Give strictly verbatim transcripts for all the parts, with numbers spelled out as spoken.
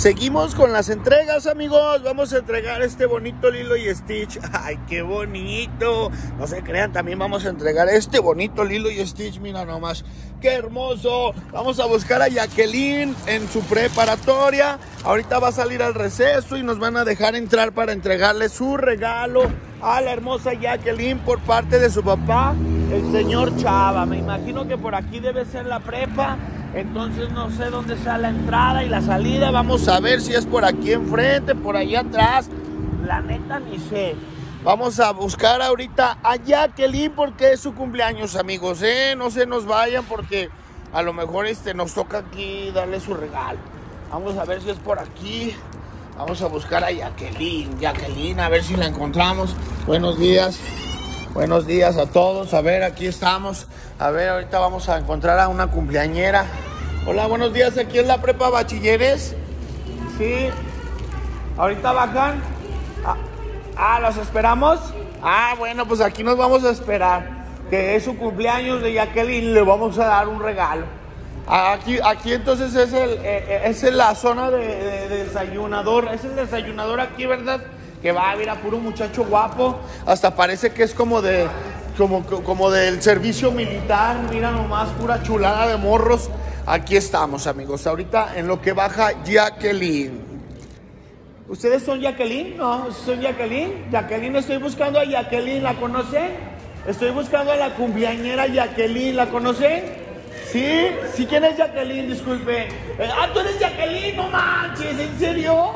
Seguimos con las entregas, amigos. Vamos a entregar este bonito Lilo y Stitch. ¡Ay, qué bonito! No se crean, también vamos a entregar este bonito Lilo y Stitch. Mira nomás, ¡qué hermoso! Vamos a buscar a Jacqueline en su preparatoria. Ahorita va a salir al receso y nos van a dejar entrar para entregarle su regalo a la hermosa Jacqueline por parte de su papá, el señor Chava. Me imagino que por aquí debe ser la prepa. Entonces no sé dónde está la entrada y la salida. Vamos a ver si es por aquí enfrente, por allá atrás. La neta ni sé. Vamos a buscar ahorita a Jacqueline porque es su cumpleaños, amigos, ¿eh? No se nos vayan porque a lo mejor este, nos toca aquí darle su regalo. Vamos a ver si es por aquí. Vamos a buscar a Jacqueline. Jacqueline, a ver si la encontramos. Buenos días. Buenos días a todos. A ver, aquí estamos. A ver, ahorita vamos a encontrar a una cumpleañera. Hola, buenos días. ¿Aquí es la prepa Bachilleres? Sí. ¿Ahorita bajan? Ah, ah, ¿los esperamos? Ah, bueno, pues aquí nos vamos a esperar. Que es su cumpleaños de Jacqueline. Le vamos a dar un regalo. Aquí, aquí entonces es, el, eh, es la zona de, de, de desayunador. Es el desayunador aquí, ¿verdad? Que va a ver a puro muchacho guapo. Hasta parece que es como de como, como del servicio militar. Mira nomás, pura chulada de morros. Aquí estamos, amigos. Ahorita en lo que baja Jacqueline. ¿Ustedes son Jacqueline? No, ¿son Jacqueline? Jacqueline, estoy buscando a Jacqueline. ¿La conocen? Estoy buscando a la cumpleañera Jacqueline. ¿La conocen? ¿Sí? ¿Sí? ¿Quién es Jacqueline? Disculpe. Eh, ah, ¿tú eres Jacqueline? No manches, ¿en serio?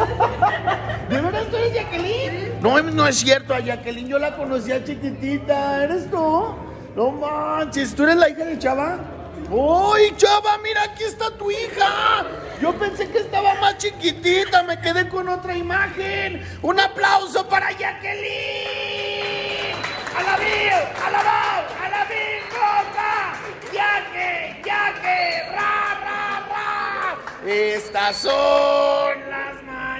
¿De verdad tú eres Jacqueline? No, no es cierto, a Jacqueline yo la conocía chiquitita. ¿Eres tú? No manches, ¿tú eres la hija de Chava? ¡Uy, Chava, mira, aquí está tu hija! Yo pensé que estaba más chiquitita, me quedé con otra imagen. ¡Un aplauso para Jacqueline! ¡A la Bill! ¡A la Bau! ¡A la Bill! ¡Coca! ¡Yaque! ¡Yaque! ¡Ra, ra, ra! Estas son las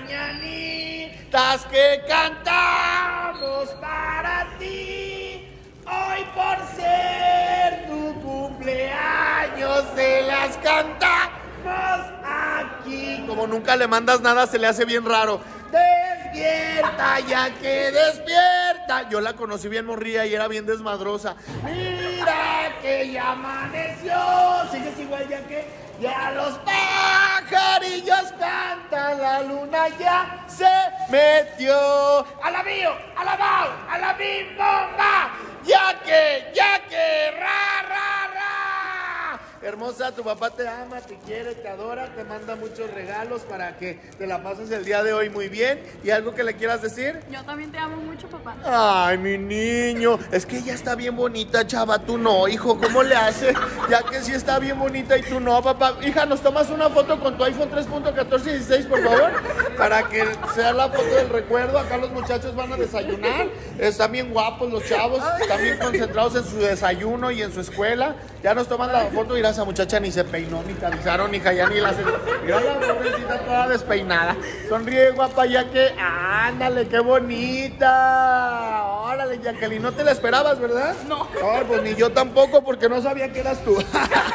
mañanitas que cantamos para ti. Hoy por ser tu cumpleaños se las cantamos aquí. Como nunca le mandas nada, se le hace bien raro. Despierta, ya que despierta. Yo la conocí bien morrilla y era bien desmadrosa. Mira que ya amaneció. ¿Sigues igual ya que? Ya los pajarillos cantan, la luna ya se metió. A la mío, a la Bau, a la bim bomba. Ya que, ya que, ra, ra, ra. Hermosa, tu papá te ama, te quiere, te adora, te manda muchos regalos para que te la pases el día de hoy muy bien. ¿Y algo que le quieras decir? Yo también te amo mucho, papá. Ay, mi niño, es que ella está bien bonita, Chava, tú no, hijo, ¿cómo le haces? Ya que sí está bien bonita y tú no, papá. Hija, ¿nos tomas una foto con tu iPhone tres punto catorce dieciséis, por favor? Para que sea la foto del recuerdo. Acá los muchachos van a desayunar. Están bien guapos los chavos, están bien concentrados en su desayuno y en su escuela. Ya nos toman la foto. Mira, esa muchacha ni se peinó, ni te avisaron, hija, ya ni la hace. Mira la pobrecita toda despeinada. Sonríe, guapa, ya que... Ándale, qué bonita. Órale, Jacqueline, no te la esperabas, ¿verdad? No. Ay, pues ni yo tampoco, porque no sabía que eras tú.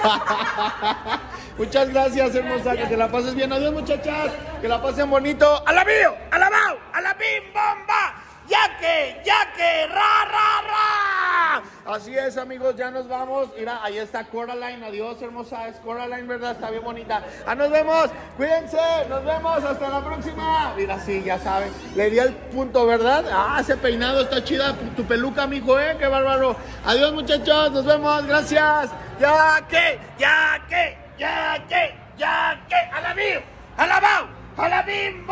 Muchas gracias, hermosa, gracias. Que te la pases bien. Adiós, muchachas, que la pasen bonito. ¡A la mío! ¡A la Bau! ¡A la bim bomba! ¡Ya que! ¡Ya que! ¡Ra, ra, ra! Así es, amigos, ya nos vamos. Mira, ahí está Coraline. Adiós, hermosa. Es Coraline, ¿verdad? Está bien bonita. ¡Ah, nos vemos! Cuídense. Nos vemos. Hasta la próxima. Mira, sí, ya saben. Le di el punto, ¿verdad? Ah, ese peinado está chida. Tu peluca, mijo, ¿eh? ¡Qué bárbaro! Adiós, muchachos. Nos vemos. Gracias. ¡Ya que! ¡Ya que! ¡Ya que! ¡Ya que! ¡A la mío! ¡A la Bau! ¡A la bim!